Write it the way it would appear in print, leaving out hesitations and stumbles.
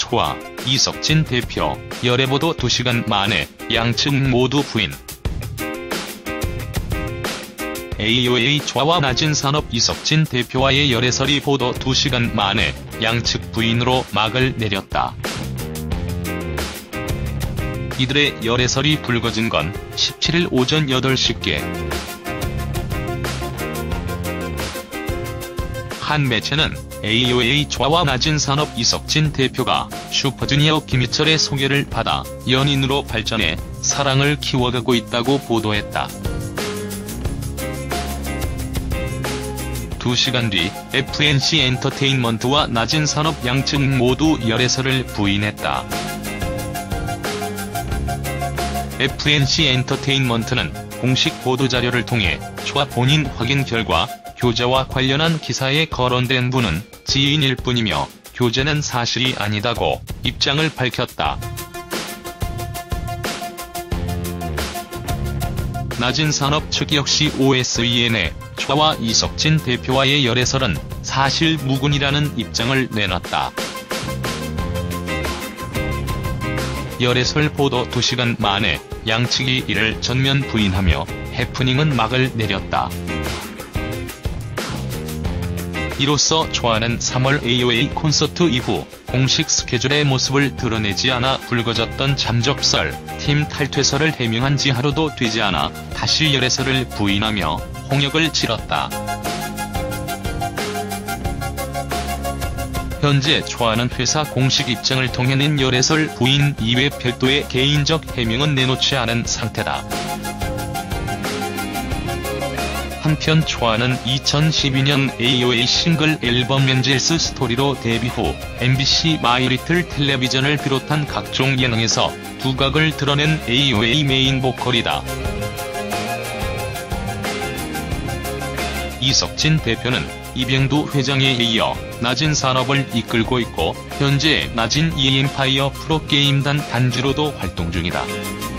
초아, 이석진 대표, 열애보도 2시간 만에 양측 모두 부인. AOA 초아와 낮은산업 이석진 대표와의 열애설이 보도 2시간 만에 양측 부인으로 막을 내렸다. 이들의 열애설이 불거진 건 17일 오전 8시께. 한 매체는 AOA 초아와 낮은산업 이석진 대표가 슈퍼주니어 김희철의 소개를 받아 연인으로 발전해 사랑을 키워가고 있다고 보도했다. 2시간 뒤 FNC 엔터테인먼트와 낮은산업 양측 모두 열애설을 부인했다. FNC 엔터테인먼트는 공식 보도자료를 통해 초아 본인 확인 결과 교제와 관련한 기사에 거론된 분은 지인일 뿐이며 교제는 사실이 아니다고 입장을 밝혔다. 낮은산업 측 역시 OSEN에 초아와 이석진 대표와의 열애설은 사실 무근이라는 입장을 내놨다. 열애설 보도 2시간 만에 양측이 이를 전면 부인하며 해프닝은 막을 내렸다. 이로써 초아는 3월 AOA 콘서트 이후 공식 스케줄의 모습을 드러내지 않아 불거졌던 잠적설, 팀 탈퇴설을 해명한 지 하루도 되지 않아 다시 열애설을 부인하며 홍역을 치렀다. 현재 초아는 회사 공식 입장을 통해 낸 열애설 부인 이외 별도의 개인적 해명은 내놓지 않은 상태다. 한편 초아는 2012년 AOA 싱글 앨범 엔젤스 스토리로 데뷔 후 MBC 마이리틀 텔레비전을 비롯한 각종 예능에서 두각을 드러낸 AOA 메인 보컬이다. 이석진 대표는 이병두 회장에 이어 낮은산업을 이끌고 있고 현재 낮은 이엠파이어 프로게임단 단주로도 활동 중이다.